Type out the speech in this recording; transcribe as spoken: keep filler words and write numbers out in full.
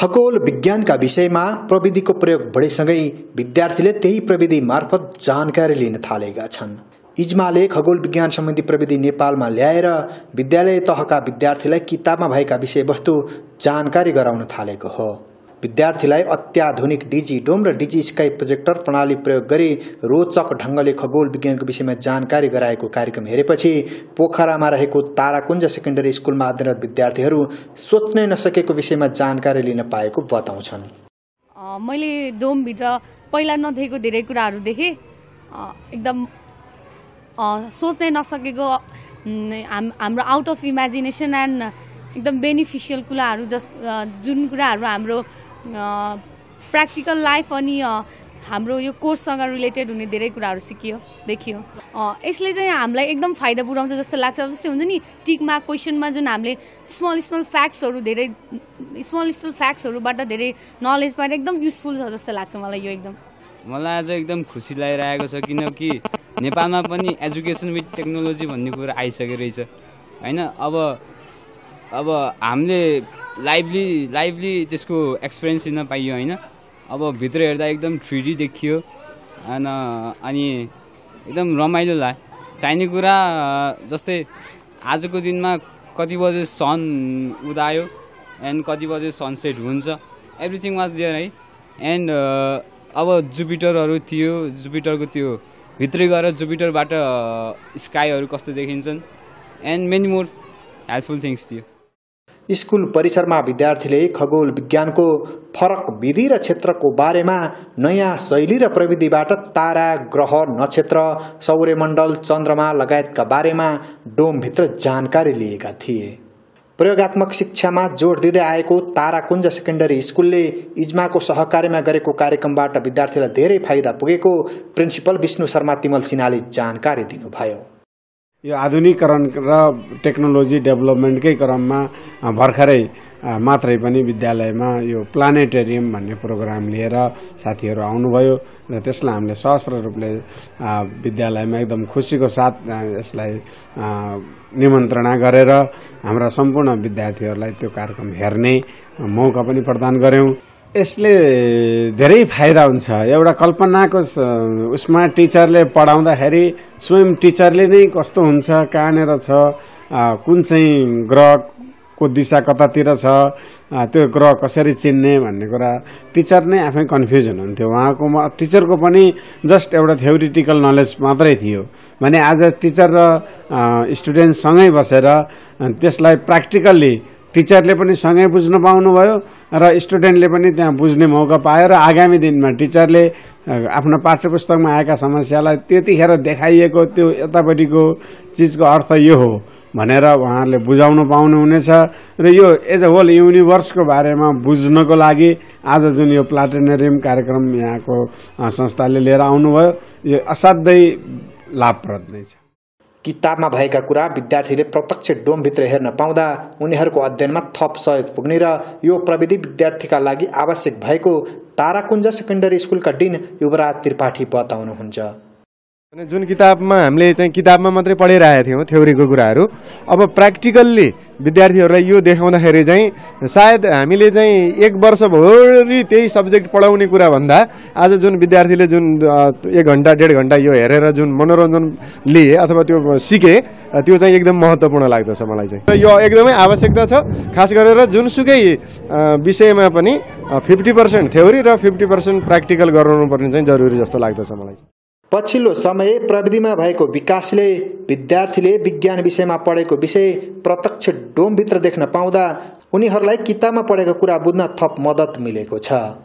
खगोल विज्ञानका विषयमा प्रविधिको प्रयोग बढेसँगै विद्यार्थीले त्यही प्रविधि मार्फत जानकारी लिन थालेका छन्। इजमाले खगोल विज्ञान सम्बन्धी प्रविधि नेपालमा ल्याएर विद्यालय तहका विद्यार्थीलाई किताबमा भएका विषयवस्तु जानकारी गराउन थालेको हो। विद्यार्थीलाई अत्याधुनिक डिजिडोम र डिजि स्काई प्रोजेक्टर प्रणाली प्रयोग गरी रोचक ढङ्गले खगोल विज्ञानको विषयमा जानकारी गराएको कार्यक्रम हेरेपछि पोखरामा रहेको ताराकुञ्ज सेकेन्डरी स्कुलमा अध्ययनरत विद्यार्थीहरू सोच्नै नसकेको विषयमा जानकारी लिन पाएको बताउँछन्। मैले डोमभित्र पहिला नदेखेको धेरै कुराहरू देखेँ। एकदम सोच्नै नसकेको हाम्रो आउट अफ इमेजिनेसन एन्ड एकदम बेनिफिसियल कुराहरू जस जुन कुराहरू हाम्रो प्र्याक्टिकल लाइफ अनि हाम्रो यो कोर्ससँग रिलेटेड हुने धेरै कुराहरू सिकियो देखियो। यसले चाहिँ हामीलाई एकदम फाइदा पुर्याउँछ जस्तो लाग्छ। जस्तै हुन्छ नि टिकमा क्वेसनमा जुन हामीले स्मल स्मल फ्याक्ट्सहरू धेरै स्मल स्मल फ्याक्ट्सहरूबाट धेरै नलेज पाएर एकदम युजफुल छ जस्तो लाग्छ मलाई। यो एकदम मलाई आज एकदम खुसी लागिरहेको छ किनकि नेपालमा पनि एजुकेसन विथ टेक्नोलोजी भन्ने कुरा आइसकेको रहेछ हैन। अब अब हामीले लाइभली लाइभली त्यसको एक्सपिरियन्स लिन पाइयो हैन। अब भित्र हेर्दा एकदम थ्री डी देखियो हैन अनि एकदम रमाइलो लाग्यो। चाहिने कुरा जस्तै आजको दिनमा कति बजे सन उदायो एन्ड कति बजे सनसेट हुन्छ एभ्रिथिङ वाज देयर है। एन्ड अब जुपिटरहरू थियो, जुपिटरको त्यो भित्रै गएर जुपिटरबाट स्काईहरू कस्तो देखिन्छन् and many more helpful things थियो। स्कुल परिसरमा विद्यार्थीले खगोल विज्ञानको फरक विधि र क्षेत्रको बारेमा नयाँ शैली र प्रविधिबाट तारा, ग्रह, नक्षत्र, सौर्यमण्डल, चन्द्रमा लगायतका बारेमा डोमभित्र जानकारी लिएका थिए। प्रयोगात्मक शिक्षामा जोड दिँदै आएको ताराकुञ्ज सेकेन्डरी स्कुलले इजमाको सहकार्यमा गरेको कार्यक्रमबाट विद्यार्थीलाई धेरै फाइदा पुगेको प्रिन्सिपल विष्णु शर्मा तिमल सिन्हाले जानकारी दिनुभयो। यो आधुनिकीकरण र टेक्नोलोजी डेभलपमेन्टकै क्रममा भर्खरै मात्रै पनि विद्यालयमा यो प्लानेटेरियम भन्ने प्रोग्राम लिएर साथीहरू आउनुभयो र त्यसलाई हामीले सहस्र रूपले विद्यालयमा एकदम खुसीको साथ यसलाई निमन्त्रणा गरेर हाम्रा सम्पूर्ण विद्यार्थीहरूलाई त्यो कार्यक्रम हेर्ने मौका पनि प्रदान गर्यौं। यसले धेरै फाइदा हुन्छ। एउटा कल्पनाको उसमा टिचरले पढाउँदाखेरि स्वयं टिचरले नै कस्तो हुन्छ, कहाँनिर छ, कुन चाहिँ ग्रहको दिशा कतातिर छ, त्यो ग्रह कसरी चिन्ने भन्ने कुरा टिचर नै आफै कन्फ्युजन हुन्थ्यो। उहाँको टिचरको पनि जस्ट एउटा थ्योरिटिकल नलेज मात्रै थियो भने आज टिचर र स्टुडेन्ट सँगै बसेर त्यसलाई प्र्याक्टिकल्ली टिचरले पनि सँगै बुझ्न पाउनुभयो र स्टुडेन्टले पनि त्यहाँ बुझ्ने मौका पायो र आगामी दिनमा टिचरले आफ्नो पाठ्यपुस्तकमा आएका समस्यालाई त्यतिखेर देखाइएको त्यो यतापट्टिको चिजको अर्थ यो हो भनेर उहाँहरूले बुझाउन पाउनुहुनेछ र यो एज अ होल युनिभर्सको बारेमा बुझ्नको लागि आज जुन यो प्लानेटेरियम कार्यक्रम यहाँको संस्थाले लिएर आउनुभयो यो असाध्यै लाभप्रद नै छ। किताबमा भएका कुरा विद्यार्थीले प्रत्यक्ष डोमभित्र हेर्न पाउँदा उनीहरूको अध्ययनमा थप सहयोग पुग्ने र यो प्रविधि विद्यार्थीका लागि आवश्यक भएको ताराकुञ्ज सेकेन्डरी स्कुलका डिन युवराज त्रिपाठी बताउनुहुन्छ। जुन किताबमा हामीले चाहिँ किताबमा मात्रै पढिरहेका थियौँ थ्योरीको कुराहरू, अब प्र्याक्टिकल्ली विद्यार्थीहरूलाई यो देखाउँदाखेरि चाहिँ सायद हामीले चाहिँ एक वर्षभरि त्यही सब्जेक्ट पढाउने कुरा भन्दा आज जुन विद्यार्थीले जुन एक घन्टा डेढ घन्टा यो हेरेर जुन मनोरञ्जन लिए अथवा त्यो सिके त्यो चाहिँ एकदम महत्त्वपूर्ण लाग्दछ मलाई चाहिँ। र यो एकदमै आवश्यकता छ। खास गरेर जुनसुकै विषयमा पनि फिफ्टी पर्सेन्ट थ्योरी र फिफ्टी पर्सेन्ट प्र्याक्टिकल गराउनुपर्ने चाहिँ जरुरी जस्तो लाग्दछ मलाई। पछिल्लो समय प्रविधिमा भएको विकासले विद्यार्थीले विज्ञान विषयमा पढेको विषय प्रत्यक्ष डोमभित्र देख्न पाउँदा उनीहरूलाई किताबमा पढेको कुरा बुझ्न थप मद्दत मिलेको छ।